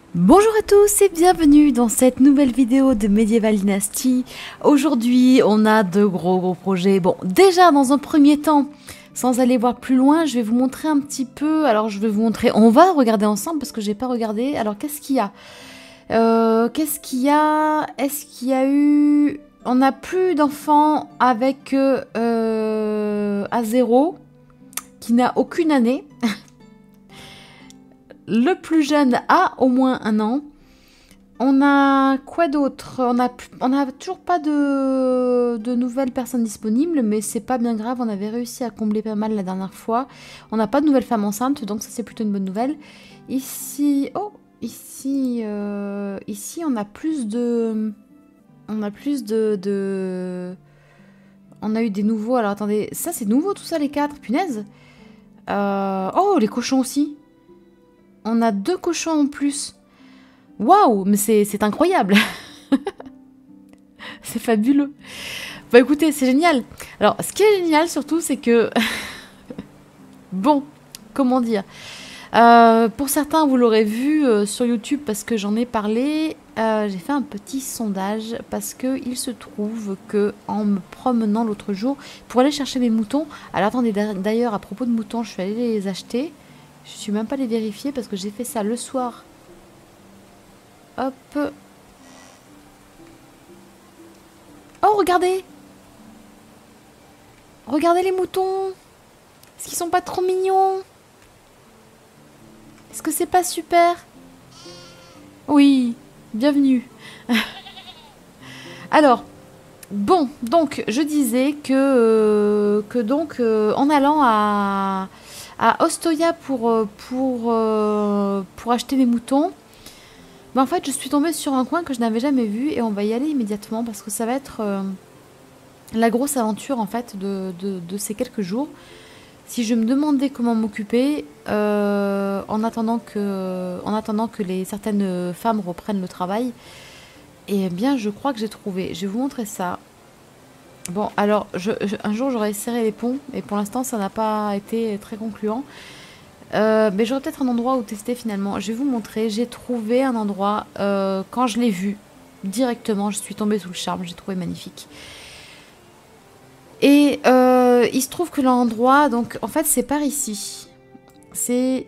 Bonjour à tous et bienvenue dans cette nouvelle vidéo de Medieval Dynasty. Aujourd'hui, on a de gros projets. Bon, déjà dans un premier temps, sans aller voir plus loin, je vais vous montrer un petit peu. Alors, je vais vous montrer. On va regarder ensemble parce que j'ai pas regardé. Alors, qu'est-ce qu'il y a Qu'est-ce qu'il y a Est-ce qu'il y a eu On n'a plus d'enfants avec A0 qui n'a aucune année. Le plus jeune a au moins 1 an. On a quoi d'autre? On a toujours pas de nouvelles personnes disponibles, mais c'est pas bien grave. On avait réussi à combler pas mal la dernière fois. On n'a pas de nouvelles femmes enceintes, donc ça c'est plutôt une bonne nouvelle. Ici, ici, on a plus de, on a eu des nouveaux. Alors attendez, ça c'est nouveau tout ça les 4, punaise. Oh, les cochons aussi. On a 2 cochons en plus. Waouh, mais c'est incroyable. C'est fabuleux. Bah écoutez, c'est génial. Alors, ce qui est génial surtout, c'est que... bon, comment dire, pour certains, vous l'aurez vu sur YouTube parce que j'en ai parlé. J'ai fait un petit sondage parce qu'il se trouve que en me promenant l'autre jour pour aller chercher mes moutons... Alors attendez, d'ailleurs, à propos de moutons, je suis allée les acheter. Je suis même pas allée vérifier parce que j'ai fait ça le soir. Hop. Oh, regardez! Regardez les moutons! Est-ce qu'ils sont pas trop mignons? Est-ce que c'est pas super? Oui, bienvenue. Alors, bon, donc, je disais que en allant à Ostoia pour acheter mes moutons, mais en fait, je suis tombée sur un coin que je n'avais jamais vu et on va y aller immédiatement parce que ça va être la grosse aventure en fait de ces quelques jours. Si je me demandais comment m'occuper en attendant que certaines femmes reprennent le travail, eh bien, je crois que j'ai trouvé. Je vais vous montrer ça. Bon, alors, un jour, j'aurais serré les ponts et pour l'instant, ça n'a pas été très concluant. Mais j'aurais peut-être un endroit où tester finalement. Je vais vous montrer. J'ai trouvé un endroit. Quand je l'ai vu directement, je suis tombée sous le charme. J'ai trouvé magnifique. Et il se trouve que l'endroit, donc en fait, c'est par ici. C'était.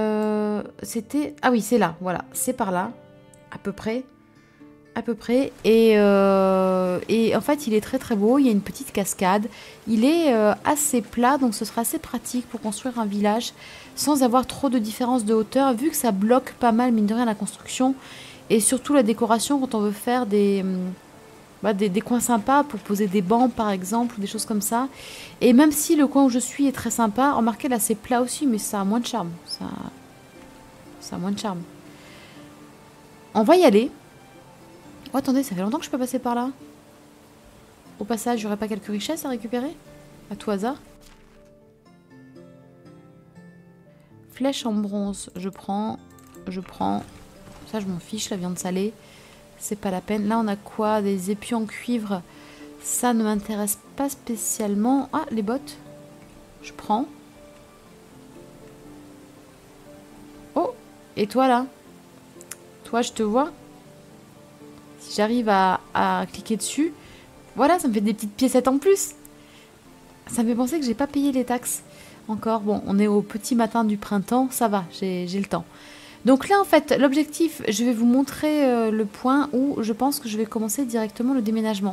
Ah oui, c'est là. Voilà, c'est par là, à peu près. À peu près. Et en fait, il est très très beau. Il y a une petite cascade. Il est assez plat, donc ce sera assez pratique pour construire un village sans avoir trop de différence de hauteur, vu que ça bloque pas mal, mine de rien, la construction. Et surtout la décoration quand on veut faire des coins sympas pour poser des bancs, par exemple, ou des choses comme ça. Et même si le coin où je suis est très sympa, remarquez là, c'est plat aussi, mais ça a moins de charme. Ça a moins de charme. On va y aller. Oh, attendez, ça fait longtemps que je peux passer par là. Au passage, j'aurais pas quelques richesses à récupérer? À tout hasard. Flèche en bronze, je prends. Ça, je m'en fiche, la viande salée. C'est pas la peine. Là, on a quoi? Des épis en cuivre. Ça ne m'intéresse pas spécialement. Ah, les bottes. Je prends. Oh, et toi, là? Toi, je te vois? Si j'arrive à cliquer dessus, voilà, ça me fait des petites piécettes en plus. Ça me fait penser que j'ai pas payé les taxes encore. Bon, on est au petit matin du printemps, ça va, j'ai le temps. Donc là, en fait, l'objectif, je vais vous montrer le point où je pense que je vais commencer directement le déménagement.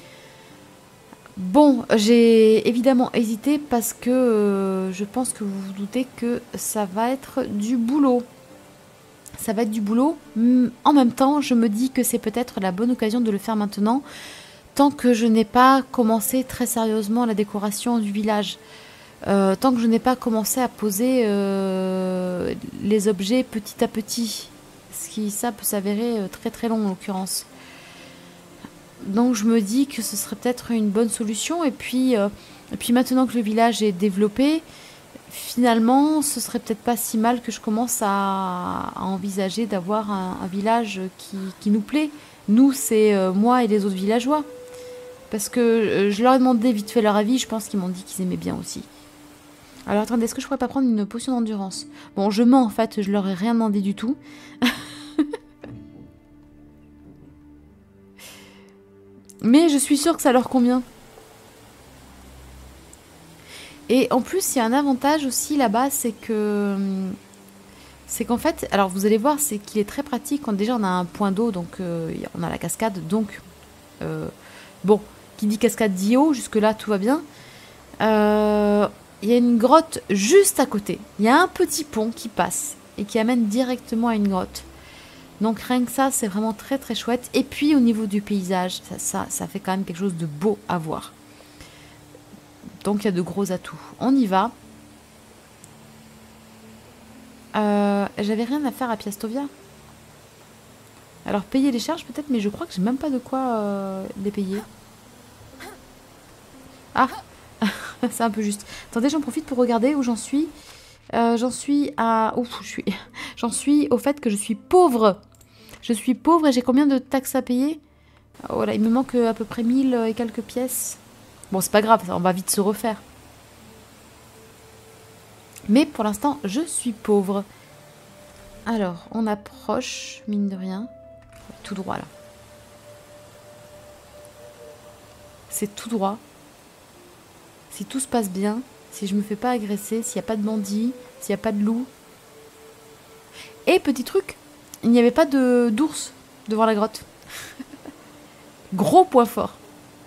Bon, j'ai évidemment hésité parce que je pense que vous vous doutez que ça va être du boulot. Ça va être du boulot. En même temps, je me dis que c'est peut-être la bonne occasion de le faire maintenant, tant que je n'ai pas commencé très sérieusement la décoration du village. Tant que je n'ai pas commencé à poser les objets petit à petit. Ce qui, ça, peut s'avérer très très long en l'occurrence. Donc je me dis que ce serait peut-être une bonne solution. Et puis maintenant que le village est développé, finalement, ce serait peut-être pas si mal que je commence à envisager d'avoir un village qui nous plaît. Nous, c'est moi et les autres villageois. Parce que je leur ai demandé vite fait leur avis, je pense qu'ils m'ont dit qu'ils aimaient bien aussi. Alors attendez, est-ce que je pourrais pas prendre une potion d'endurance? Bon, je mens en fait, je leur ai rien demandé du tout. Mais je suis sûre que ça leur convient. Et en plus, il y a un avantage aussi là-bas, c'est que... C'est qu'en fait, alors vous allez voir, c'est qu'il est très pratique quand déjà on a un point d'eau, donc on a la cascade, donc... bon, qui dit cascade dit eau, jusque-là tout va bien. Il y a une grotte juste à côté. Il y a un petit pont qui passe et qui amène directement à une grotte. Donc rien que ça, c'est vraiment très très chouette. Et puis au niveau du paysage, ça fait quand même quelque chose de beau à voir. Donc il y a de gros atouts. On y va. J'avais rien à faire à Piastovia. Alors payer les charges peut-être, mais je crois que j'ai même pas de quoi les payer. Ah, c'est un peu juste. Attendez, j'en profite pour regarder où j'en suis. J'en suis à... Ouf, j'en suis au fait que je suis pauvre. Je suis pauvre et j'ai combien de taxes à payer? Voilà, il me manque à peu près 1000 et quelques pièces. Bon, c'est pas grave, on va vite se refaire. Mais pour l'instant, je suis pauvre. Alors, on approche, mine de rien. Tout droit, là. C'est tout droit. Si tout se passe bien, si je me fais pas agresser, s'il n'y a pas de bandits, s'il n'y a pas de loups. Et petit truc, il n'y avait pas d'ours devant la grotte. Gros point fort.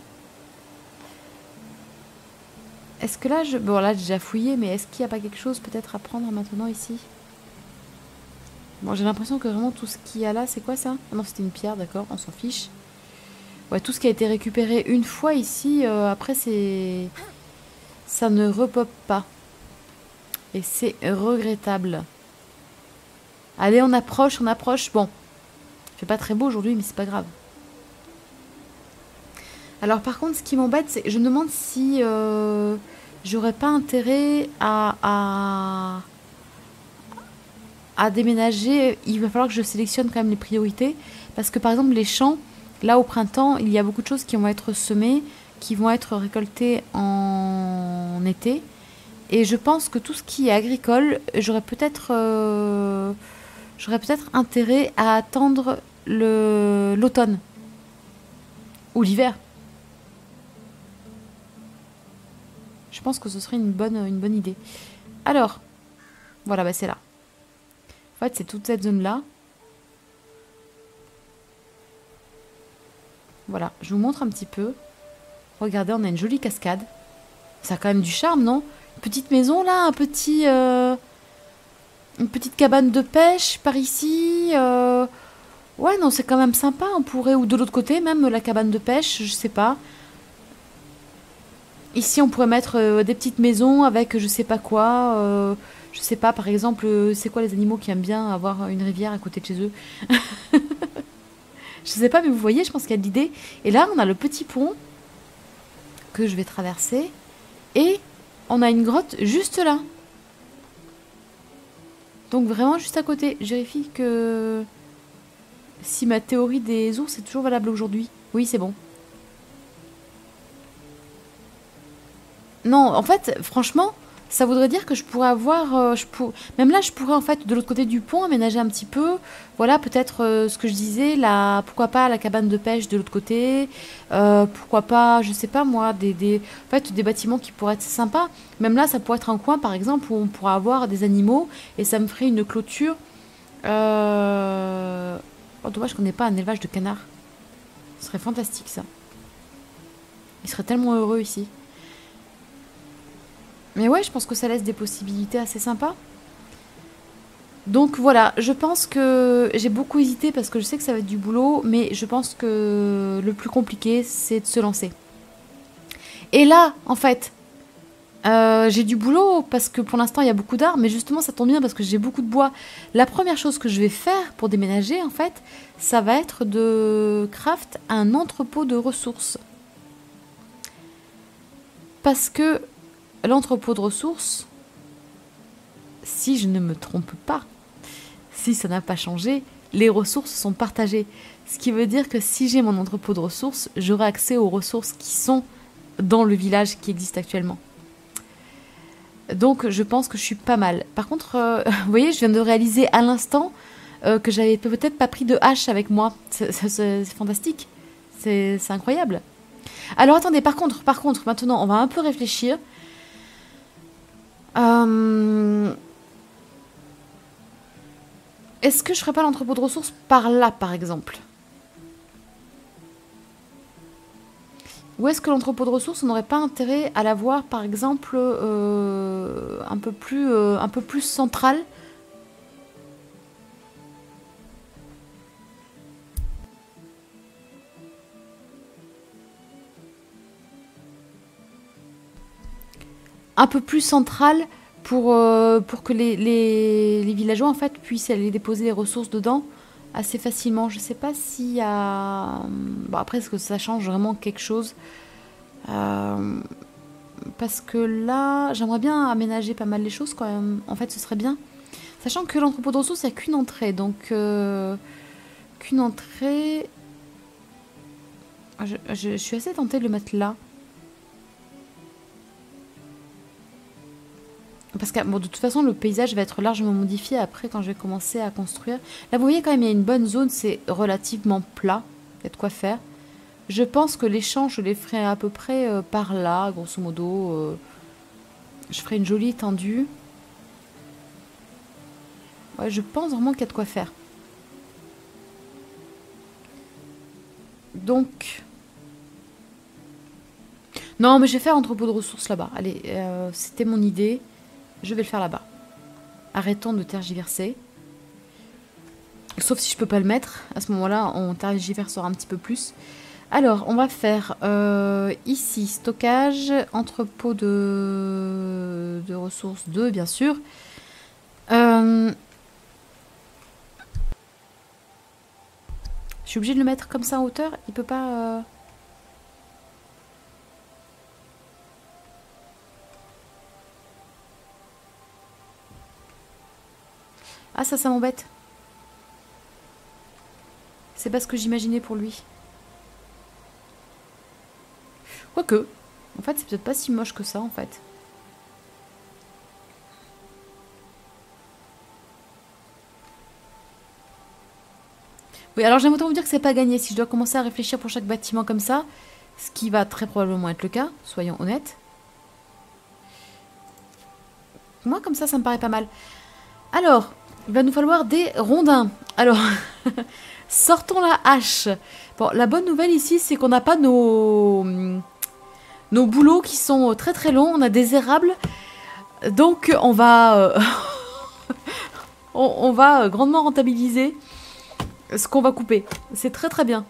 Est-ce que là, bon là j'ai déjà fouillé, mais est-ce qu'il n'y a pas quelque chose peut-être à prendre maintenant ici? Bon, j'ai l'impression que vraiment tout ce qu'il y a là, c'est quoi ça? Ah non, c'était une pierre, d'accord, on s'en fiche. Ouais, tout ce qui a été récupéré une fois ici, après c'est... Ça ne repop pas. Et c'est regrettable. Allez, on approche, on approche. Bon, il fait pas très beau aujourd'hui, mais c'est pas grave. Alors par contre, ce qui m'embête, c'est que je me demande si j'aurais pas intérêt à déménager. Il va falloir que je sélectionne quand même les priorités. Parce que par exemple, les champs, là au printemps, il y a beaucoup de choses qui vont être semées, qui vont être récoltées en été. Et je pense que tout ce qui est agricole, j'aurais peut-être intérêt à attendre l'automne. Ou l'hiver. Je pense que ce serait une bonne idée. Alors, voilà, bah c'est là. En fait, c'est toute cette zone-là. Voilà, je vous montre un petit peu. Regardez, on a une jolie cascade. Ça a quand même du charme, non? Une petite maison, là, une petite cabane de pêche par ici. Ouais, non, c'est quand même sympa. On pourrait, ou de l'autre côté, même la cabane de pêche, je sais pas. Ici, on pourrait mettre des petites maisons avec je sais pas quoi. Je sais pas, par exemple, c'est quoi les animaux qui aiment bien avoir une rivière à côté de chez eux? Je sais pas, mais vous voyez, je pense qu'il y a de l'idée. Et là, on a le petit pont que je vais traverser. Et on a une grotte juste là. Donc vraiment juste à côté. Je vérifie que si ma théorie des ours est toujours valable aujourd'hui. Oui, c'est bon. Non, en fait, franchement, ça voudrait dire que je pourrais avoir... Même là, je pourrais, en fait, de l'autre côté du pont, aménager un petit peu. Voilà, peut-être ce que je disais, pourquoi pas la cabane de pêche de l'autre côté. Pourquoi pas, je sais pas moi, en fait, des bâtiments qui pourraient être sympas. Même là, ça pourrait être un coin, par exemple, où on pourrait avoir des animaux. Et ça me ferait une clôture. Oh, dommage qu'on n'ait pas un élevage de canards. Ce serait fantastique, ça. Ils seraient tellement heureux ici. Mais ouais, je pense que ça laisse des possibilités assez sympas. Donc voilà, je pense que j'ai beaucoup hésité parce que je sais que ça va être du boulot, mais je pense que le plus compliqué, c'est de se lancer. Et là, en fait, j'ai du boulot parce que pour l'instant, il y a beaucoup d'arbres, mais justement, ça tombe bien parce que j'ai beaucoup de bois. La première chose que je vais faire pour déménager, en fait, ça va être de craft un entrepôt de ressources. Parce que l'entrepôt de ressources, si je ne me trompe pas, si ça n'a pas changé, les ressources sont partagées. Ce qui veut dire que si j'ai mon entrepôt de ressources, j'aurai accès aux ressources qui sont dans le village qui existe actuellement. Donc je pense que je suis pas mal. Par contre, vous voyez, je viens de réaliser à l'instant que j'avais peut-être pas pris de hache avec moi. C'est fantastique. C'est incroyable. Alors attendez, par contre, maintenant, on va un peu réfléchir. Est-ce que je ferais pas l'entrepôt de ressources par là, par exemple? Ou est-ce que l'entrepôt de ressources, on n'aurait pas intérêt à l'avoir, par exemple, un peu plus central? Un peu plus central pour que les villageois en fait puissent aller déposer les ressources dedans assez facilement. Je sais pas s'il y a... Bon, après, est-ce que ça change vraiment quelque chose? Parce que là, j'aimerais bien aménager pas mal les choses quand même. En fait, ce serait bien. Sachant que l'entrepôt de ressources, il n'y a qu'une entrée. Donc, qu'une entrée... Je suis assez tentée de le mettre là. Parce que bon, de toute façon, le paysage va être largement modifié après quand je vais commencer à construire. Là, vous voyez quand même, il y a une bonne zone, c'est relativement plat. Il y a de quoi faire. Je pense que les champs, je les ferai à peu près par là, grosso modo. Je ferai une jolie étendue. Ouais, je pense vraiment qu'il y a de quoi faire. Donc... Non, mais je vais faire entrepôt de ressources là-bas. Allez, c'était mon idée. Je vais le faire là-bas. Arrêtons de tergiverser. Sauf si je peux pas le mettre. À ce moment-là, on tergiversera un petit peu plus. Alors, on va faire ici, stockage, entrepôt de ressources 2, bien sûr. Je suis obligée de le mettre comme ça en hauteur. Il peut pas... Ah, ça m'embête. C'est pas ce que j'imaginais pour lui. Quoique, en fait, c'est peut-être pas si moche que ça, en fait. Oui, alors j'aime autant vous dire que c'est pas gagné. Si je dois commencer à réfléchir pour chaque bâtiment comme ça, ce qui va très probablement être le cas, soyons honnêtes. Moi, comme ça me paraît pas mal. Alors, il va nous falloir des rondins. Alors, sortons la hache. Bon, la bonne nouvelle ici, c'est qu'on n'a pas nos bouleaux qui sont très très longs. On a des érables. Donc, on va, on va grandement rentabiliser ce qu'on va couper. C'est très très bien.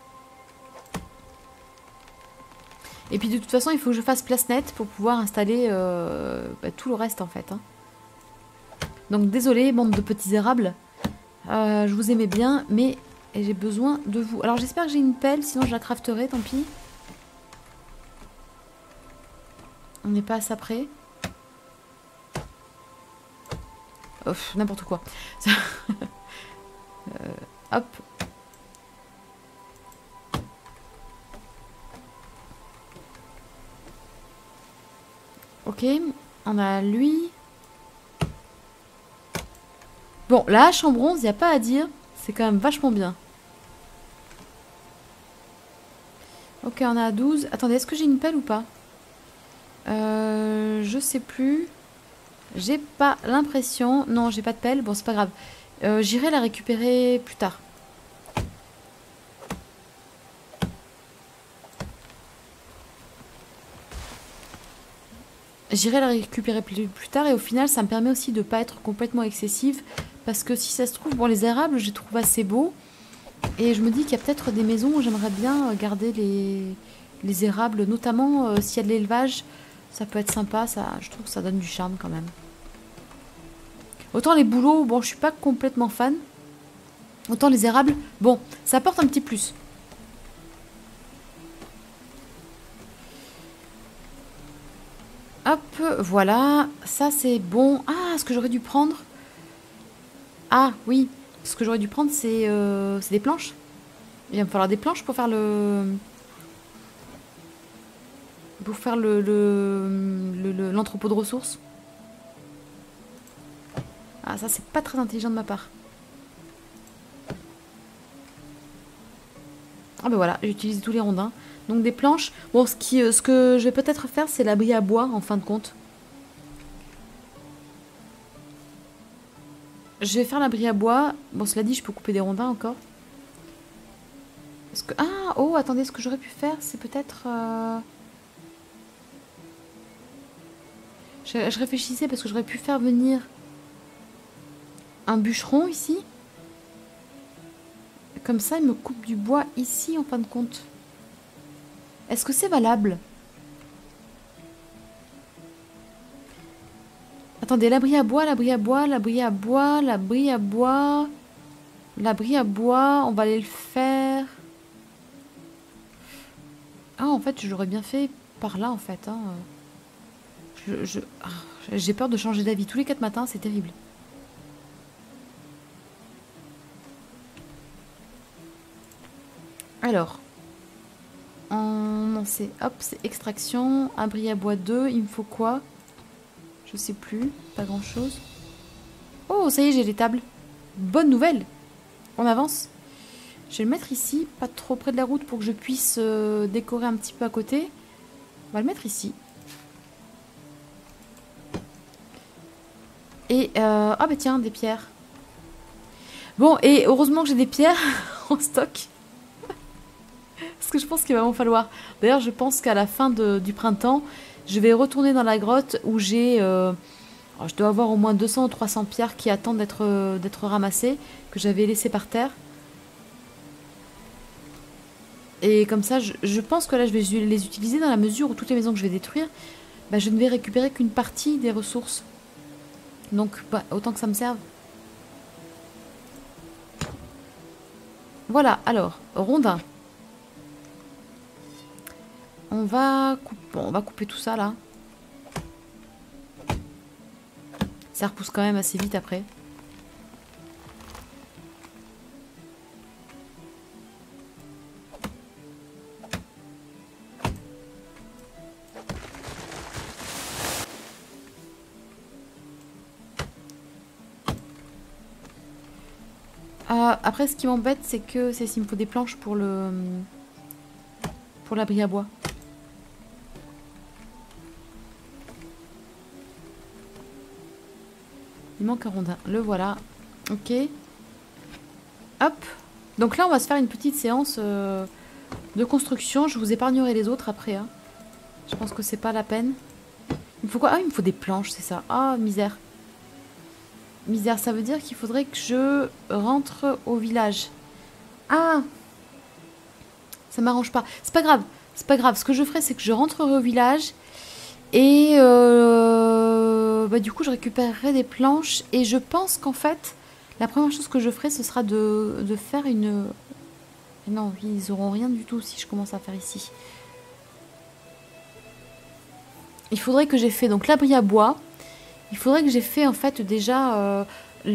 Et puis de toute façon, il faut que je fasse place nette pour pouvoir installer tout le reste en fait. Hein. Donc désolé, bande de petits érables. Je vous aimais bien, mais j'ai besoin de vous. Alors j'espère que j'ai une pelle, sinon je la crafterai, tant pis. On n'est pas à ça près. Oh, n'importe quoi. Hop. Ok, on a lui. Bon, la hache en bronze, il n'y a pas à dire. C'est quand même vachement bien. Ok, on a 12. Attendez, est-ce que j'ai une pelle ou pas? Je sais plus. J'ai pas l'impression. Non, j'ai pas de pelle. Bon, c'est pas grave. J'irai la récupérer plus tard. J'irai la récupérer plus tard et au final, ça me permet aussi de ne pas être complètement excessive. Parce que si ça se trouve, bon, les érables, je les trouve assez beaux. Et je me dis qu'il y a peut-être des maisons où j'aimerais bien garder les érables, notamment s'il y a de l'élevage. Ça peut être sympa, ça, je trouve que ça donne du charme quand même. Autant les bouleaux, bon, je suis pas complètement fan. Autant les érables, bon, ça apporte un petit plus. Hop, voilà, ça c'est bon. Ah, ce que j'aurais dû prendre. Ah, oui, ce que j'aurais dû prendre, c'est des planches. Il va me falloir des planches pour faire l'entrepôt de ressources. Ah, ça c'est pas très intelligent de ma part. Ah ben voilà, j'ai utilisé tous les rondins. Donc des planches. Bon, ce que je vais peut-être faire, c'est l'abri à bois, en fin de compte. Je vais faire l'abri à bois. Bon, cela dit, je peux couper des rondins encore. Est-ce que... Ah, oh, attendez, ce que j'aurais pu faire, c'est peut-être... Je réfléchissais parce que j'aurais pu faire venir un bûcheron ici. Comme ça, il me coupe du bois ici, en fin de compte. Est-ce que c'est valable? Attendez, l'abri à bois, l'abri à bois, l'abri à bois, l'abri à bois... L'abri à bois, on va aller le faire... Ah, en fait, j'aurais bien fait par là, en fait. Hein. J'ai peur de changer d'avis tous les 4 matins, c'est terrible. Alors, non, c'est hop, c'est extraction, abri à bois 2, il me faut quoi? Je sais plus, pas grand chose. Oh, ça y est, j'ai les tables. Bonne nouvelle, on avance. Je vais le mettre ici, pas trop près de la route pour que je puisse décorer un petit peu à côté. On va le mettre ici. Et, ah bah tiens, des pierres. Bon, et heureusement que j'ai des pierres en stock. Parce que je pense qu'il va m'en falloir. D'ailleurs, je pense qu'à la fin du printemps, je vais retourner dans la grotte où j'ai... je dois avoir au moins 200 ou 300 pierres qui attendent d'être ramassées, que j'avais laissées par terre. Et comme ça, je pense que là, je vais les utiliser dans la mesure où toutes les maisons que je vais détruire, bah, je ne vais récupérer qu'une partie des ressources. Donc, bah, autant que ça me serve. Voilà, alors, rondin. On va couper tout ça, là. Ça repousse quand même assez vite après. Après, ce qui m'embête, c'est que s'il me faut des planches pour l'abri à bois. Il manque un rondin. Le voilà. Ok. Hop. Donc là, on va se faire une petite séance de construction. Je vous épargnerai les autres après. Hein. Je pense que c'est pas la peine. Il me faut quoi? Ah, il me faut des planches, c'est ça. Ah, misère. Misère, ça veut dire qu'il faudrait que je rentre au village. Ah! Ça m'arrange pas. C'est pas grave. C'est pas grave. Ce que je ferai, c'est que je rentrerai au village. Et bah, du coup, je récupérerai des planches. Et je pense qu'en fait, la première chose que je ferai, ce sera de faire une... Non, ils auront rien du tout si je commence à faire ici. Il faudrait que j'ai fait donc l'abri à bois. Il faudrait que j'ai fait en fait déjà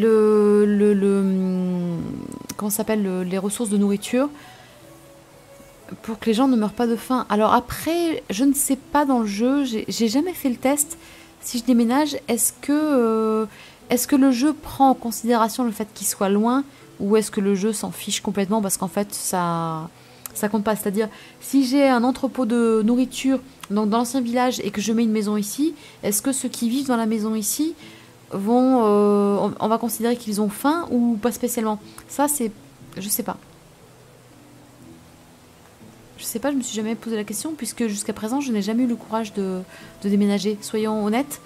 comment ça s'appelle, les ressources de nourriture pour que les gens ne meurent pas de faim. Alors après, je ne sais pas dans le jeu, j'ai jamais fait le test. Si je déménage, est-ce que le jeu prend en considération le fait qu'il soit loin ou est-ce que le jeu s'en fiche complètement parce qu'en fait ça compte pas. C'est-à-dire si j'ai un entrepôt de nourriture donc dans l'ancien village et que je mets une maison ici, est-ce que ceux qui vivent dans la maison ici vont on va considérer qu'ils ont faim ou pas spécialement? Ça c'est je sais pas. Je sais pas, je me suis jamais posé la question puisque jusqu'à présent je n'ai jamais eu le courage de déménager, soyons honnêtes.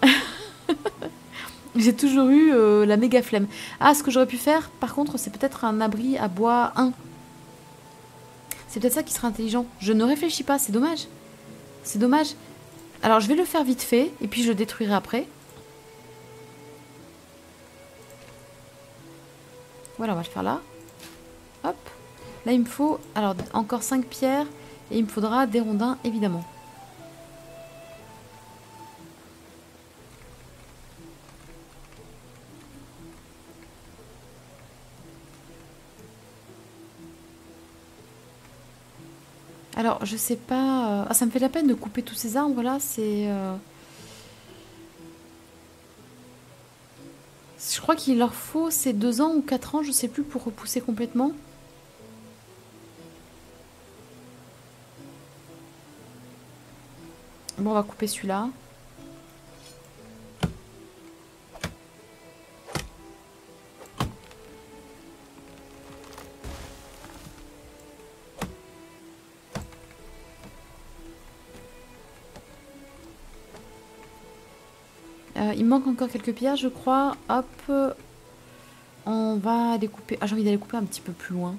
J'ai toujours eu la méga flemme. Ah, ce que j'aurais pu faire par contre c'est peut-être un abri à bois 1. C'est peut-être ça qui sera intelligent. Je ne réfléchis pas, c'est dommage. C'est dommage. Alors je vais le faire vite fait et puis je le détruirai après. Voilà, on va le faire là. Hop. Là il me faut alors encore 5 pierres et il me faudra des rondins évidemment. Alors je sais pas... Ah, ça me fait la peine de couper tous ces arbres là, c'est... Je crois qu'il leur faut ces 2 ans ou 4 ans, je sais plus, pour repousser complètement. Bon, on va couper celui-là. Il manque encore quelques pierres, je crois. Hop. On va les couper. Ah, j'ai envie d'aller couper un petit peu plus loin.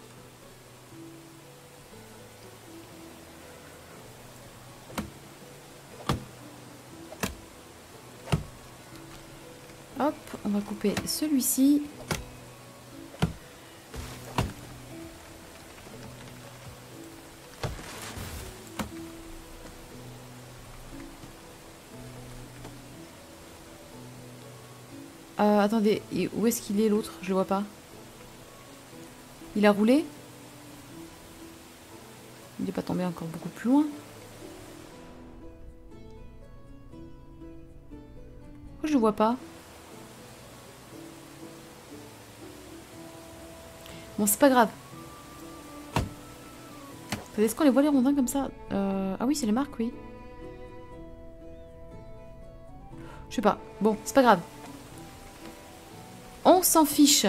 Hop, on va couper celui-ci. Attendez, où est-ce qu'il est l'autre? Je le vois pas. Il a roulé? Il n'est pas tombé encore beaucoup plus loin. Pourquoi je le vois pas? Bon, c'est pas grave. Est-ce qu'on les voit les rondins comme ça? Ah oui, c'est les marques, oui. Je sais pas. Bon, c'est pas grave. On s'en fiche.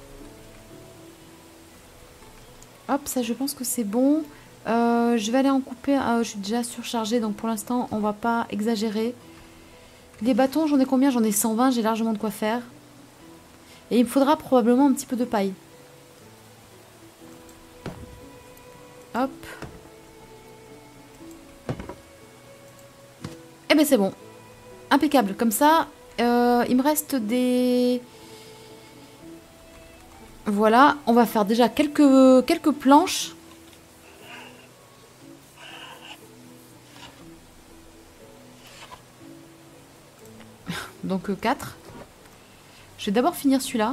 Hop, ça je pense que c'est bon. Je vais aller en couper. Je suis déjà surchargée, donc pour l'instant, on va pas exagérer. Les bâtons, j'en ai combien? J'en ai 120, j'ai largement de quoi faire. Et il me faudra probablement un petit peu de paille. Hop. Eh ben c'est bon. Impeccable. Comme ça, il me reste des... Voilà, on va faire déjà quelques planches. Donc 4. Je vais d'abord finir celui-là.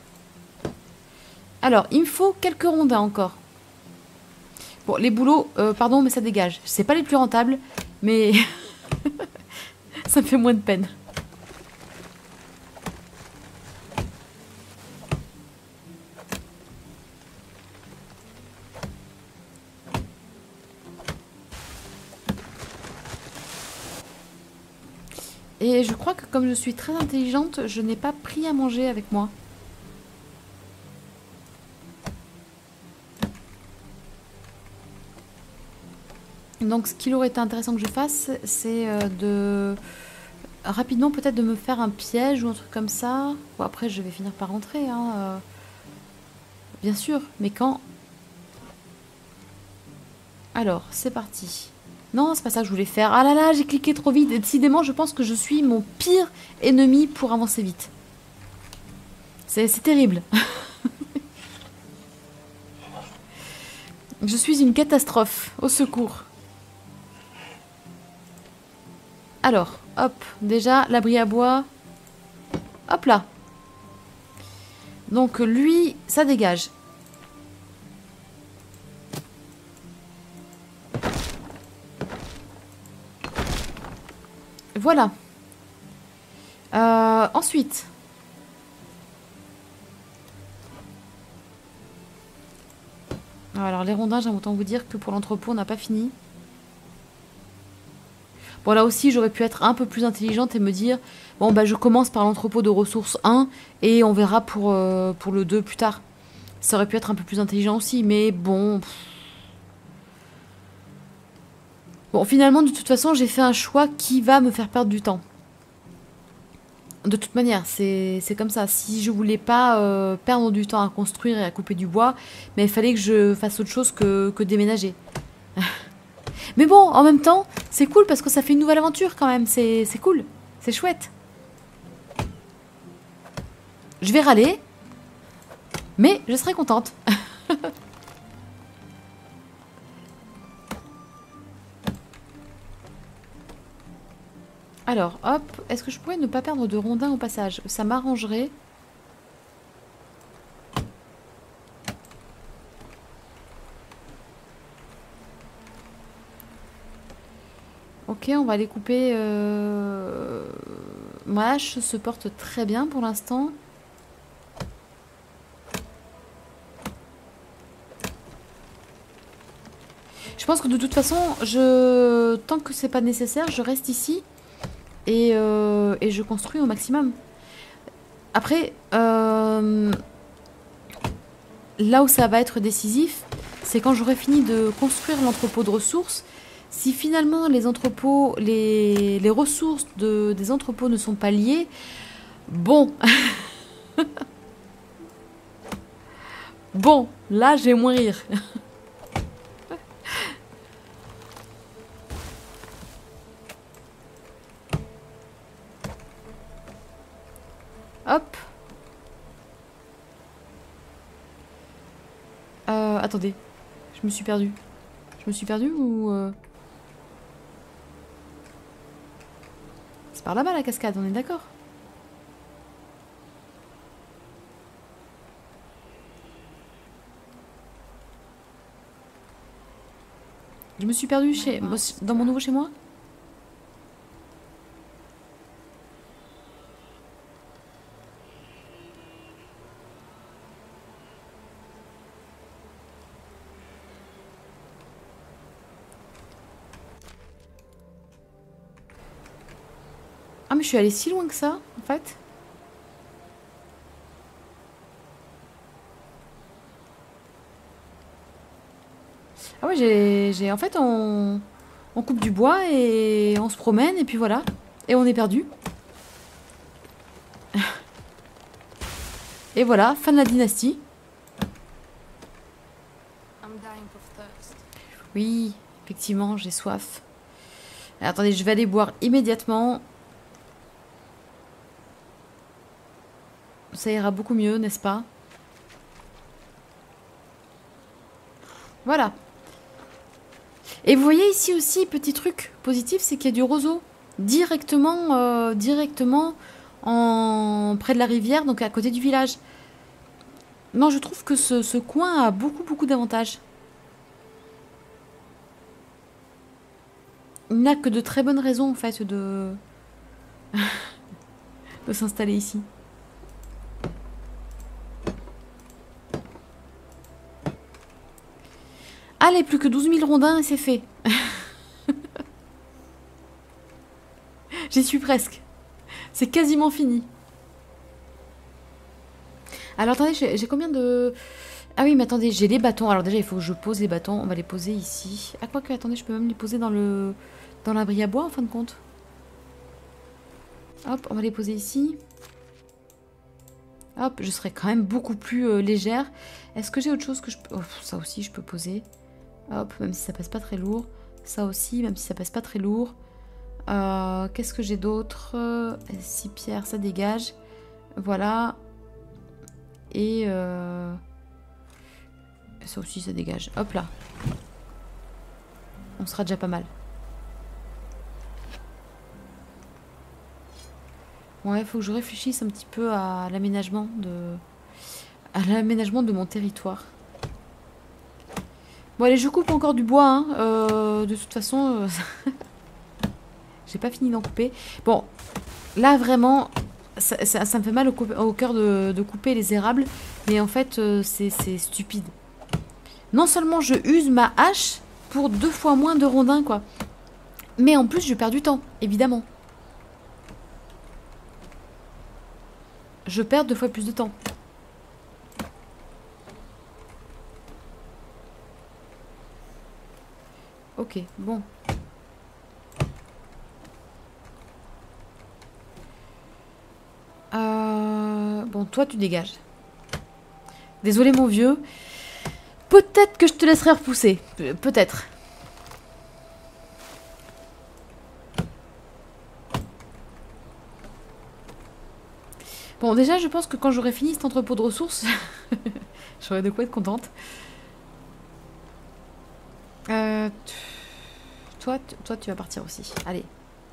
Alors, il me faut quelques rondins encore. Bon, les boulots, pardon, mais ça dégage. C'est pas les plus rentables, mais ça me fait moins de peine. Et je crois que comme je suis très intelligente, je n'ai pas pris à manger avec moi. Donc ce qu'il aurait été intéressant que je fasse, c'est de... rapidement peut-être de me faire un piège ou un truc comme ça. Bon, après je vais finir par rentrer, hein, bien sûr, mais quand... Alors, c'est parti. Non, c'est pas ça que je voulais faire. Ah là là, j'ai cliqué trop vite. Et décidément, je pense que je suis mon pire ennemi pour avancer vite. C'est terrible. Je suis une catastrophe. Au secours. Alors, hop. Déjà, l'abri à bois. Hop là. Donc, lui, ça dégage. Voilà. Ensuite. Alors les rondins, j'aime autant vous dire que pour l'entrepôt, on n'a pas fini. Bon là aussi, j'aurais pu être un peu plus intelligente et me dire, bon bah je commence par l'entrepôt de ressources 1 et on verra pour le 2 plus tard. Ça aurait pu être un peu plus intelligent aussi, mais bon... Bon, finalement, de toute façon, j'ai fait un choix qui va me faire perdre du temps. De toute manière, c'est comme ça. Si je voulais pas perdre du temps à construire et à couper du bois, mais il fallait que je fasse autre chose que déménager. Mais bon, en même temps, c'est cool parce que ça fait une nouvelle aventure quand même. C'est cool. C'est chouette. Je vais râler, mais je serai contente. Alors, hop, est-ce que je pourrais ne pas perdre de rondins au passage? Ça m'arrangerait. Ok, on va les couper. Ma hache se porte très bien pour l'instant. Je pense que de toute façon, tant que c'est pas nécessaire, je reste ici et je construis au maximum. Après, là où ça va être décisif, c'est quand j'aurai fini de construire l'entrepôt de ressources. Si finalement les entrepôts, les ressources des entrepôts ne sont pas liées, bon, bon, là j'ai moins rire. Hop. Attendez, je me suis perdue. Je me suis perdue ou... C'est par là-bas la cascade, on est d'accord? Je me suis perdue dans mon nouveau chez moi? Ah mais je suis allée si loin que ça, en fait. Ah ouais, en fait, on coupe du bois et on se promène et puis voilà. Et on est perdu. Et voilà, fin de la dynastie. Oui, effectivement, j'ai soif. Alors, attendez, je vais aller boire immédiatement. Ça ira beaucoup mieux, n'est-ce pas? Voilà. Et vous voyez ici aussi, petit truc positif, c'est qu'il y a du roseau. Directement près de la rivière, donc à côté du village. Non, je trouve que ce coin a beaucoup d'avantages. Il n'a que de très bonnes raisons, en fait, de s'installer ici. Allez, plus que 12 000 rondins et c'est fait. J'y suis presque. C'est quasiment fini. Alors attendez, j'ai combien de... Ah oui, mais attendez, j'ai les bâtons. Alors déjà, il faut que je pose les bâtons. On va les poser ici. Ah, quoique, attendez, je peux même les poser dans l'abri à bois, en fin de compte. Hop, on va les poser ici. Hop, je serai quand même beaucoup plus légère. Est-ce que j'ai autre chose que je peux... Oh, ça aussi, je peux poser. Hop, même si ça passe pas très lourd. Ça aussi, même si ça passe pas très lourd. Qu'est-ce que j'ai d'autre? 6 pierres, ça dégage. Voilà. Et... ça aussi, ça dégage. Hop là. On sera déjà pas mal. Ouais, il faut que je réfléchisse un petit peu à l'aménagement de mon territoire. Bon allez, je coupe encore du bois, hein. De toute façon, j'ai pas fini d'en couper. Bon, là vraiment, ça me fait mal au cœur de couper les érables, mais en fait, c'est stupide. Non seulement je use ma hache pour 2 fois moins de rondins, quoi, mais en plus je perds du temps, évidemment. Je perds 2 fois plus de temps. Ok, bon. Bon, toi, tu dégages. Désolé, mon vieux. Peut-être que je te laisserai repousser. Peut-être. Bon, déjà, je pense que quand j'aurai fini cet entrepôt de ressources, j'aurai de quoi être contente. Toi, tu vas partir aussi. Allez.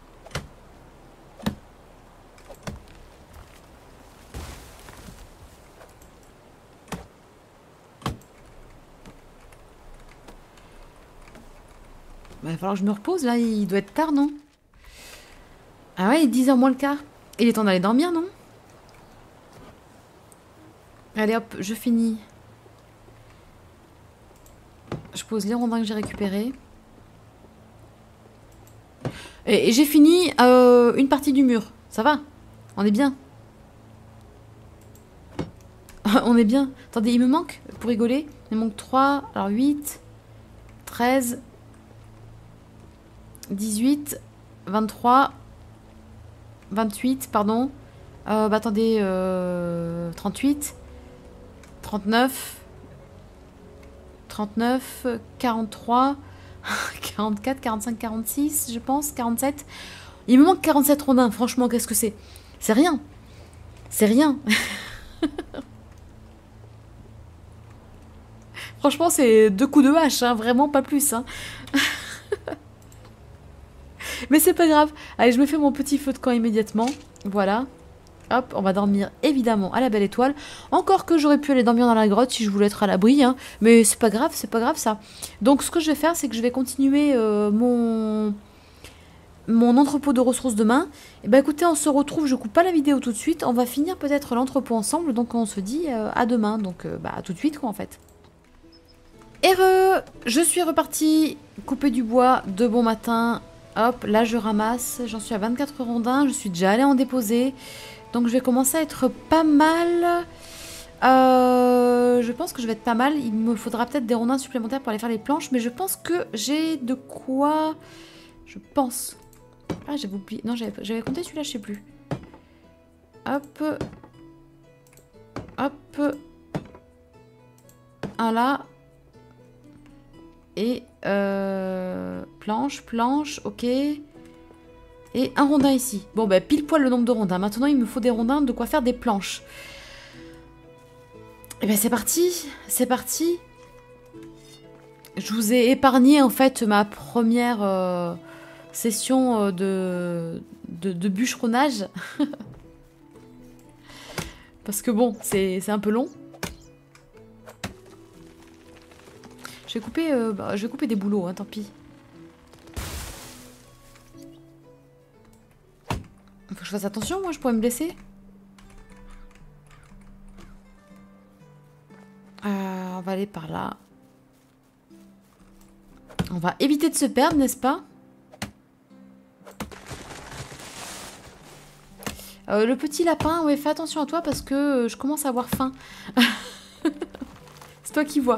Bah, il va falloir que je me repose, là. Il doit être tard, non? Ah ouais, il est 10h moins le quart. Il est temps d'aller dormir, non? Allez, hop, je finis. Je pose les rondins que j'ai récupérés. Et j'ai fini une partie du mur. Ça va? On est bien. On est bien. Attendez, il me manque, pour rigoler, il me manque 3, alors 8, 13, 18, 23, 28, pardon. Attendez, 38, 39, 39, 43, 44, 45, 46, je pense, 47. Il me manque 47 rondins, franchement, qu'est-ce que c'est? C'est rien. C'est rien. Franchement, c'est 2 coups de hache, hein, vraiment pas plus. Hein. Mais c'est pas grave. Allez, je me fais mon petit feu de camp immédiatement. Voilà. Hop, on va dormir évidemment à la belle étoile. Encore que j'aurais pu aller dormir dans la grotte si je voulais être à l'abri. Hein. Mais c'est pas grave ça. Donc ce que je vais faire, c'est que je vais continuer mon entrepôt de ressources demain. Et bah écoutez, on se retrouve, je coupe pas la vidéo tout de suite. On va finir peut-être l'entrepôt ensemble. Donc on se dit à demain. Donc à tout de suite quoi en fait. Heureux, je suis repartie couper du bois de bon matin. Hop, là je ramasse. J'en suis à 24 rondins. Je suis déjà allée en déposer. Donc je vais commencer à être pas mal. Je pense que je vais être pas mal. Il me faudra peut-être des rondins supplémentaires pour aller faire les planches. Mais je pense que j'ai de quoi... Je pense. Ah, j'avais oublié. Non, j'avais compté celui-là, je sais plus. Hop. Hop. Un là. Et planche, ok. Et un rondin ici. Bon, bah pile poil le nombre de rondins. Maintenant, il me faut des rondins de quoi faire des planches. Et ben c'est parti. C'est parti. Je vous ai épargné en fait ma première session de bûcheronnage. Parce que bon, c'est un peu long. Je vais couper des boulots, hein, tant pis. Faut que je fasse attention, moi, je pourrais me blesser. On va aller par là. On va éviter de se perdre, n'est-ce pas? Le petit lapin, ouais, fais attention à toi parce que je commence à avoir faim. C'est toi qui vois.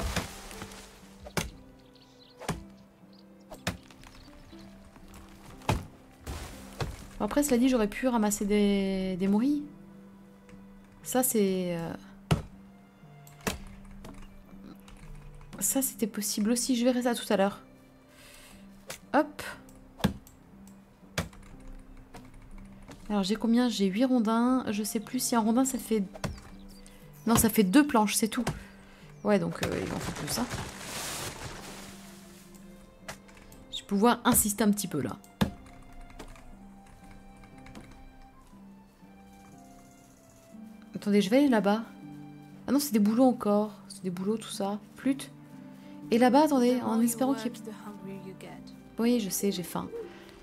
Après, cela dit, j'aurais pu ramasser des morilles. Ça, c'est... Ça, c'était possible aussi. Je verrai ça tout à l'heure. Hop. Alors, j'ai combien? J'ai 8 rondins. Je sais plus si un rondin, ça fait... Non, ça fait 2 planches, c'est tout. Ouais, donc il en faut plus, hein. Je vais pouvoir insister un petit peu, là. Attendez, je vais aller là-bas. Ah non, c'est des boulots encore. C'est des boulots, tout ça. Flûte. Et là-bas, attendez, en espérant qu'il y ait... Oui, je sais, j'ai faim.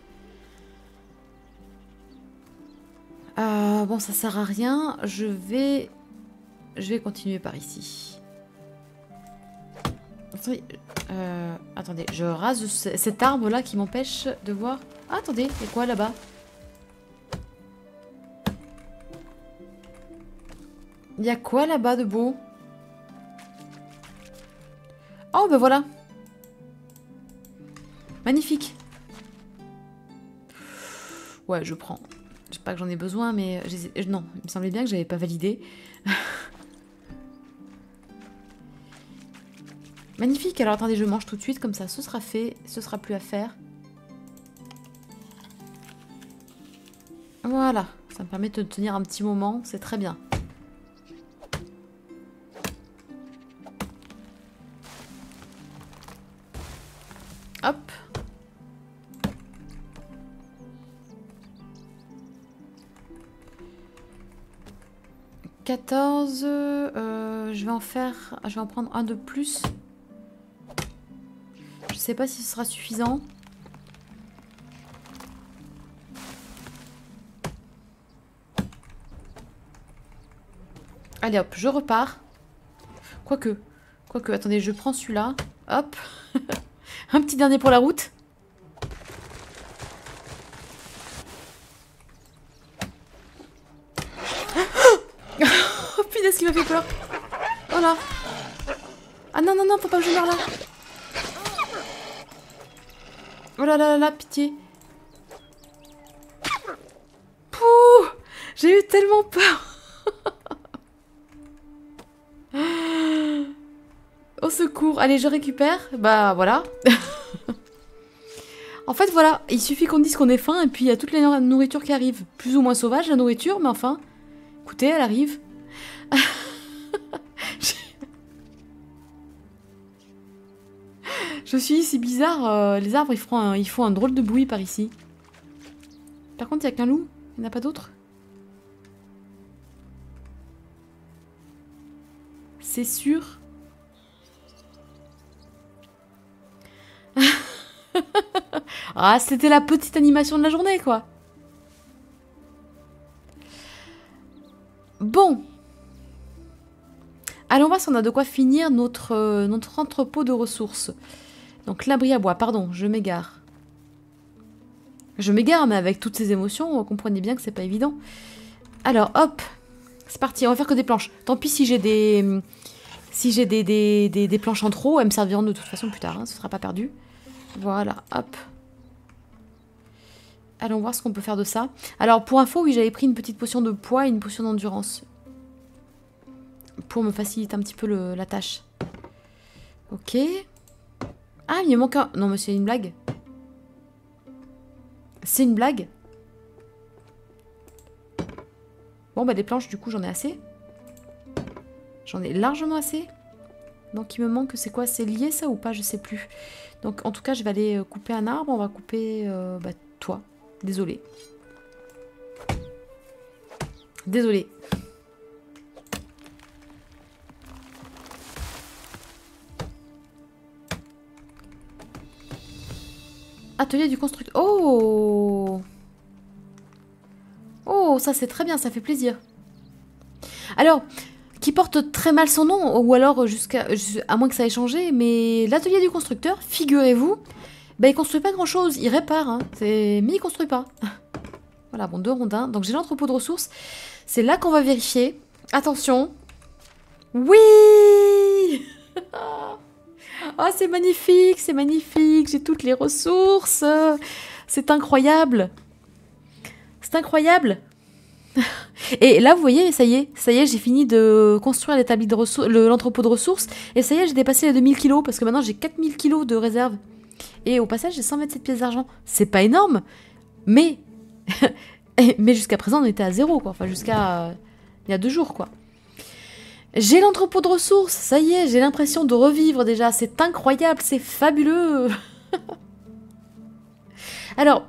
Bon, ça sert à rien. Je vais continuer par ici. Attendez, je rase cet arbre-là qui m'empêche de voir... Ah, attendez, il y a quoi là-bas? Il y a quoi là-bas de beau? Oh, ben voilà. Magnifique. Ouais, je prends. Je sais pas que j'en ai besoin, mais... Non, il me semblait bien que j'avais pas validé. Magnifique. Alors, attendez, je mange tout de suite. Comme ça, ce sera fait. Ce sera plus à faire. Voilà. Ça me permet de tenir un petit moment. C'est très bien. Hop. « 14. Je vais en faire... Je vais en prendre un de plus. Je sais pas si ce sera suffisant. Allez hop, je repars. Quoique, attendez, je prends celui-là. hop. Un petit dernier pour la route. Oh punaise, qui m'a fait peur. Oh là. Ah non, non, non, faut pas que je meure là. Oh là là là là, pitié. Pouh, j'ai eu tellement peur. Au secours. Allez, je récupère. Bah voilà. En fait, voilà. Il suffit qu'on dise qu'on est faim et puis il y a toute la nourriture qui arrive. Plus ou moins sauvage, la nourriture, mais enfin. Écoutez, elle arrive. Je suis ici bizarre. Les arbres, ils font un drôle de bruit par ici. Par contre, il n'y a qu'un loup. Il n'y en a pas d'autre. C'est sûr. Ah, c'était la petite animation de la journée, quoi. Bon. Allons voir si on a de quoi finir notre entrepôt de ressources. Donc l'abri à bois, pardon, je m'égare. Je m'égare, mais avec toutes ces émotions, vous comprenez bien que c'est pas évident. Alors, hop. C'est parti, on va faire que des planches. Tant pis si j'ai des... Si j'ai des planches en trop, elles me serviront de toute façon plus tard, hein, ce sera pas perdu. Voilà, hop. Allons voir ce qu'on peut faire de ça. Alors, pour info, oui, j'avais pris une petite potion de poids et une potion d'endurance. Pour me faciliter un petit peu la tâche. Ok. Ah, il me manque un... Non, mais c'est une blague. C'est une blague. Bon, bah, des planches, du coup, j'en ai assez. J'en ai largement assez. Donc, il me manque... C'est quoi? C'est lié, ça, ou pas? Je sais plus. Donc, en tout cas, je vais aller couper un arbre. On va couper... bah, toi. Désolée. Désolée. Atelier du constructeur. Oh! Oh, ça c'est très bien, ça fait plaisir. Alors, qui porte très mal son nom, ou alors à moins que ça ait changé, mais l'atelier du constructeur, figurez-vous, bah, il construit pas grand-chose, il répare, hein, mais il construit pas. Voilà, bon, 2 rondins. Donc j'ai l'entrepôt de ressources. C'est là qu'on va vérifier. Attention. Oui! Oh, c'est magnifique, c'est magnifique. J'ai toutes les ressources. C'est incroyable. C'est incroyable. Et là, vous voyez, ça y est, j'ai fini de construire l'établi de ressources, l'entrepôt de ressources. Et ça y est, j'ai dépassé les 2000 kilos parce que maintenant j'ai 4000 kilos de réserve. Et au passage, j'ai 127 pièces d'argent. C'est pas énorme, mais mais jusqu'à présent, on était à 0, quoi. Enfin, jusqu'à il y a 2 jours, quoi. J'ai l'entrepôt de ressources, ça y est, j'ai l'impression de revivre déjà. C'est incroyable, c'est fabuleux. Alors,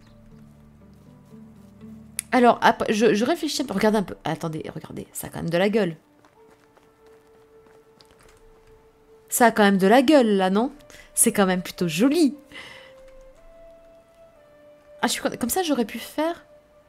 après, je réfléchis, regardez un peu. Attendez, regardez, ça a quand même de la gueule. Ça a quand même de la gueule, là, non? C'est quand même plutôt joli. Ah, je suis comme ça, j'aurais pu faire...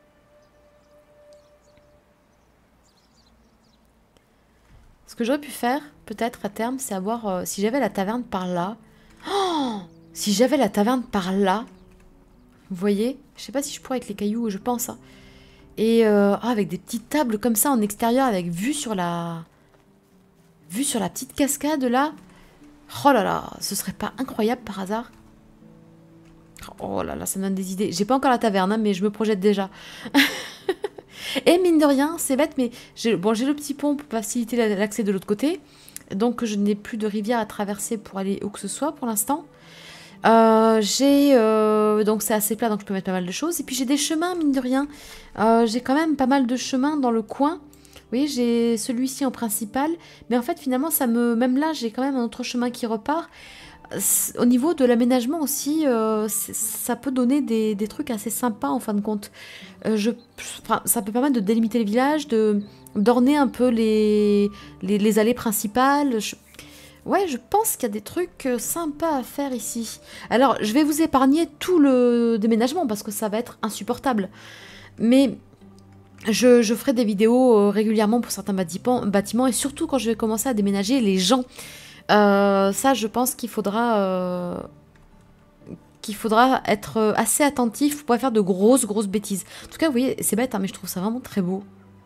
Ce que j'aurais pu faire, peut-être à terme, c'est avoir... si j'avais la taverne par là... Oh, si j'avais la taverne par là... Vous voyez? Je sais pas si je pourrais avec les cailloux, je pense. Hein. Et avec des petites tables comme ça en extérieur, avec vue sur la... Vue sur la petite cascade, là. Oh là là, ce serait pas incroyable par hasard? Oh là là, ça me donne des idées. J'ai pas encore la taverne, hein, mais je me projette déjà. Et mine de rien, c'est bête, mais j'ai le petit pont pour faciliter l'accès de l'autre côté. Donc je n'ai plus de rivière à traverser pour aller où que ce soit pour l'instant. Donc c'est assez plat, donc je peux mettre pas mal de choses. Et puis j'ai des chemins, mine de rien. J'ai quand même pas mal de chemins dans le coin. Vous voyez, j'ai celui-ci en principal. Mais en fait, finalement, même là, j'ai quand même un autre chemin qui repart. Au niveau de l'aménagement aussi, ça peut donner des trucs assez sympas en fin de compte. Ça peut permettre de délimiter les villages, d'orner un peu les allées principales. Ouais, je pense qu'il y a des trucs sympas à faire ici. Alors, je vais vous épargner tout le déménagement parce que ça va être insupportable. Mais je ferai des vidéos régulièrement pour certains bâtiments et surtout quand je vais commencer à déménager les gens. Ça, je pense qu'il faudra être assez attentif pour pas faire de grosses bêtises. En tout cas, vous voyez, c'est bête, hein, mais je trouve ça vraiment très beau.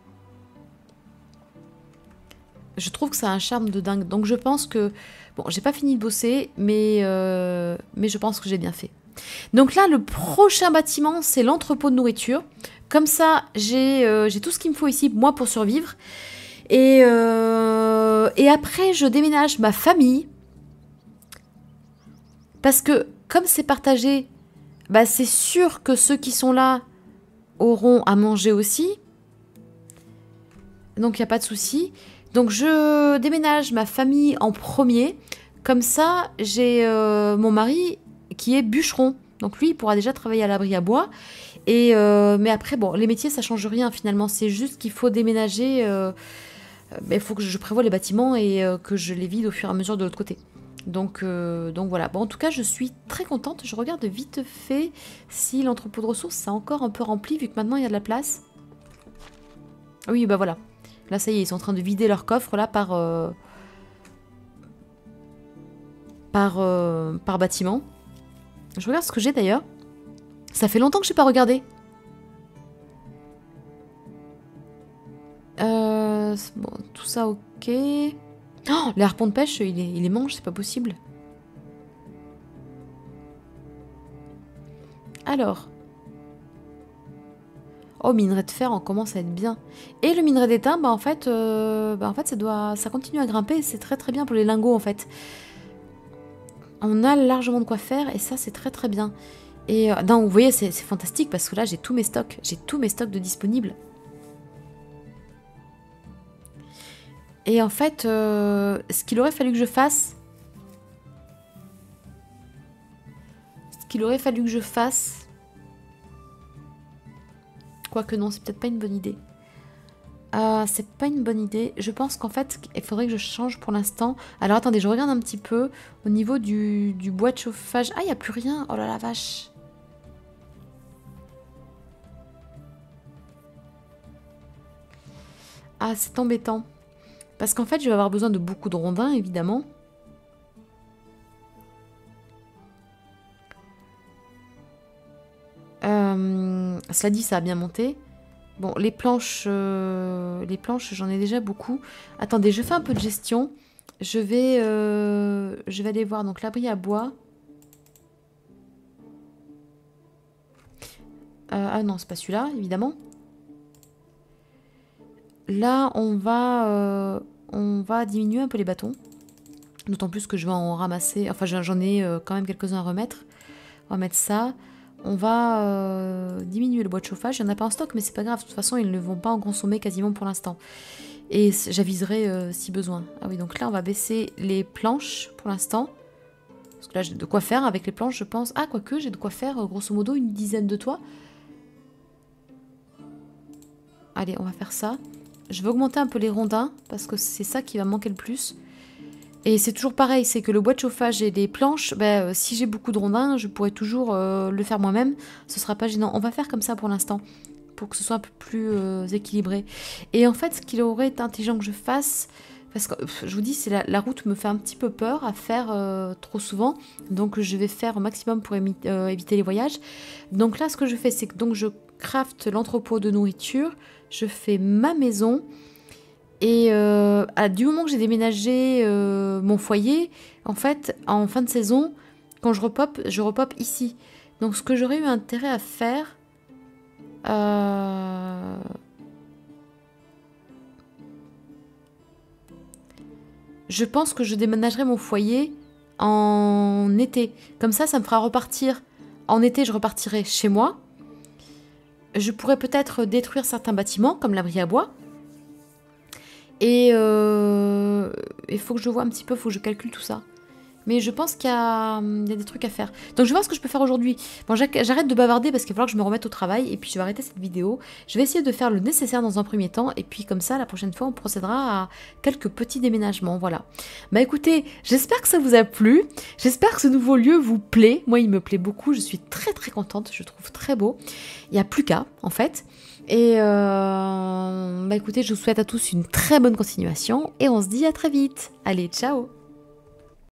Je trouve que ça a un charme de dingue. Donc je pense que... Bon, j'ai pas fini de bosser, mais je pense que j'ai bien fait. Donc là, le prochain bâtiment, c'est l'entrepôt de nourriture. Comme ça, j'ai tout ce qu'il me faut ici, moi, pour survivre. Et après, je déménage ma famille. Parce que, comme c'est partagé, bah, c'est sûr que ceux qui sont là auront à manger aussi. Donc, il n'y a pas de souci. Donc, je déménage ma famille en premier. Comme ça, j'ai mon mari qui est bûcheron. Donc, lui, il pourra déjà travailler à l'abri à bois. Mais après, bon, les métiers, ça change rien finalement. C'est juste qu'il faut déménager. Il faut que je prévoie les bâtiments et que je les vide au fur et à mesure de l'autre côté. Donc voilà. Bon, en tout cas, je suis très contente. Je regarde vite fait si l'entrepôt de ressources s'est encore un peu rempli, vu que maintenant il y a de la place. Oui, bah voilà. Là, ça y est, ils sont en train de vider leur coffre là par bâtiment. Je regarde ce que j'ai d'ailleurs. Ça fait longtemps que je n'ai pas regardé. Bon, tout ça ok. Oh, les harpons de pêche, il les mange, c'est pas possible. Alors. Oh, minerai de fer, on commence à être bien. Et le minerai d'étain, en fait, ça continue à grimper. C'est très très bien pour les lingots, en fait. On a largement de quoi faire et ça, c'est très très bien. Et non, vous voyez, c'est fantastique parce que là, j'ai tous mes stocks. J'ai tous mes stocks de disponibles. Et en fait, ce qu'il aurait fallu que je fasse... Quoique non, c'est peut-être pas une bonne idée. C'est pas une bonne idée. Je pense qu'en fait, il faudrait que je change pour l'instant. Alors attendez, je regarde un petit peu au niveau du bois de chauffage. Ah, il n'y a plus rien. Oh là la vache. Ah, c'est embêtant. Parce qu'en fait, je vais avoir besoin de beaucoup de rondins, évidemment. Cela dit, ça a bien monté. Bon, les planches, j'en ai déjà beaucoup. Attendez, je fais un peu de gestion. Je vais aller voir donc l'abri à bois. Ah non, c'est pas celui-là, évidemment. Là, on va diminuer un peu les bâtons. D'autant plus que je vais en ramasser. Enfin, j'en ai quand même quelques-uns à remettre. On va mettre ça. On va diminuer le bois de chauffage. Il n'y en a pas en stock, mais c'est pas grave. De toute façon, ils ne vont pas en consommer quasiment pour l'instant. Et j'aviserai si besoin. Ah oui, donc là, on va baisser les planches pour l'instant. Parce que là, j'ai de quoi faire avec les planches, je pense. Ah, quoique, j'ai de quoi faire, grosso modo, une dizaine de toits. Allez, on va faire ça. Je vais augmenter un peu les rondins, parce que c'est ça qui va manquer le plus. Et c'est toujours pareil, c'est que le bois de chauffage et les planches, si j'ai beaucoup de rondins, je pourrais toujours le faire moi-même. Ce sera pas gênant. On va faire comme ça pour l'instant, pour que ce soit un peu plus équilibré. Et en fait, ce qu'il aurait été intelligent que je fasse, parce que je vous dis, la route me fait un petit peu peur à faire trop souvent. Donc je vais faire au maximum pour éviter les voyages. Donc là, ce que je fais, c'est que donc, je crafte l'entrepôt de nourriture, je fais ma maison... Et du moment que j'ai déménagé mon foyer, en fait, en fin de saison, quand je repop ici. Donc ce que j'aurais eu intérêt à faire... je pense que je déménagerai mon foyer en été. Comme ça me fera repartir. En été, je repartirai chez moi. Je pourrais peut-être détruire certains bâtiments, comme l'abri à bois. Et il faut que je vois un petit peu, il faut que je calcule tout ça. Mais je pense qu'il y a des trucs à faire. Donc je vais voir ce que je peux faire aujourd'hui. Bon, j'arrête de bavarder parce qu'il va falloir que je me remette au travail. Et puis je vais arrêter cette vidéo. Je vais essayer de faire le nécessaire dans un premier temps. Et puis comme ça, la prochaine fois, on procédera à quelques petits déménagements. Voilà. Bah écoutez, j'espère que ça vous a plu. J'espère que ce nouveau lieu vous plaît. Moi, il me plaît beaucoup. Je suis très très contente. Je le trouve très beau. Il n'y a plus qu'à, en fait. Et écoutez, je vous souhaite à tous une très bonne continuation. Et on se dit à très vite. Allez, ciao!